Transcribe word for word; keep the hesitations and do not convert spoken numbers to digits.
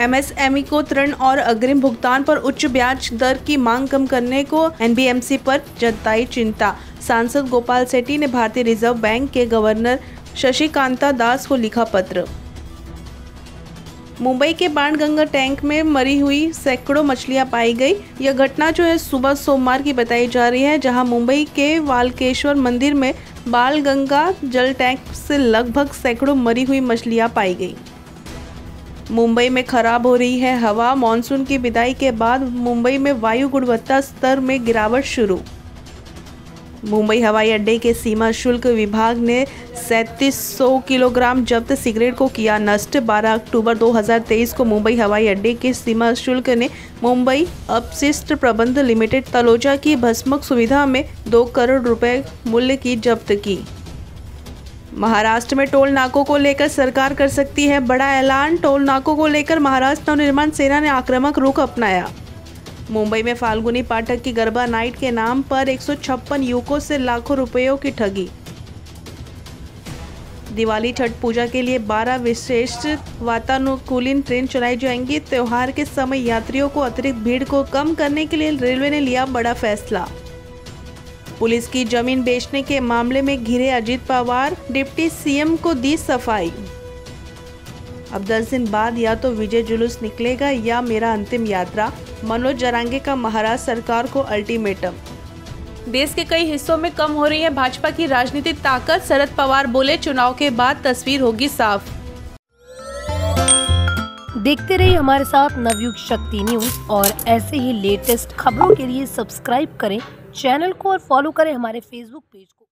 MSME को ऋण और अग्रिम भुगतान पर उच्च ब्याज दर की मांग कम करने को एनबीएमसी पर जताई चिंता। सांसद गोपाल सेठी ने भारतीय रिजर्व बैंक के गवर्नर शशिकांता दास को लिखा पत्र। मुंबई के बाणगंगा टैंक में मरी हुई सैकड़ों मछलियां पाई गई। यह घटना जो है सुबह सोमवार की बताई जा रही है, जहां मुंबई के वालकेश्वर मंदिर में बाणगंगा जल टैंक से लगभग सैकड़ों मरी हुई मछलियां पाई गई। मुंबई में खराब हो रही है हवा। मॉनसून की विदाई के बाद मुंबई में वायु गुणवत्ता स्तर में गिरावट शुरू। मुंबई हवाई अड्डे के सीमा शुल्क विभाग ने सैंतीस सौ किलोग्राम जब्त सिगरेट को किया नष्ट। बारह अक्टूबर दो हज़ार तेईस को मुंबई हवाई अड्डे के सीमा शुल्क ने मुंबई अपशिष्ट प्रबंध लिमिटेड तलोजा की भस्मक सुविधा में दो करोड़ रुपए मूल्य की जब्त की। महाराष्ट्र में टोल नाकों को लेकर सरकार कर सकती है बड़ा ऐलान। टोल नाकों को लेकर महाराष्ट्र नवनिर्माण सेना ने आक्रामक रुख अपनाया। मुंबई में फाल्गुनी पाठक की गरबा नाइट के नाम पर एक सौ छप्पन युवकों से लाखों रुपयों की ठगी। दिवाली छठ पूजा के लिए बारह विशेष वातानुकूलित ट्रेन चलाई जाएंगी। त्योहार के समय यात्रियों को अतिरिक्त भीड़ को कम करने के लिए रेलवे ने लिया बड़ा फैसला। पुलिस की जमीन बेचने के मामले में घिरे अजित पवार, डिप्टी सीएम को दी सफाई। अब दस दिन बाद या तो विजय जुलूस निकलेगा या मेरा अंतिम यात्रा। मनोज जरांगे का महाराष्ट्र सरकार को अल्टीमेटम। देश के कई हिस्सों में कम हो रही है भाजपा की राजनीतिक ताकत। शरद पवार बोले, चुनाव के बाद तस्वीर होगी साफ। देखते रहिए हमारे साथ नवयुग शक्ति न्यूज और ऐसे ही लेटेस्ट खबरों के लिए सब्सक्राइब करें चैनल को और फॉलो करें हमारे फेसबुक पेज को।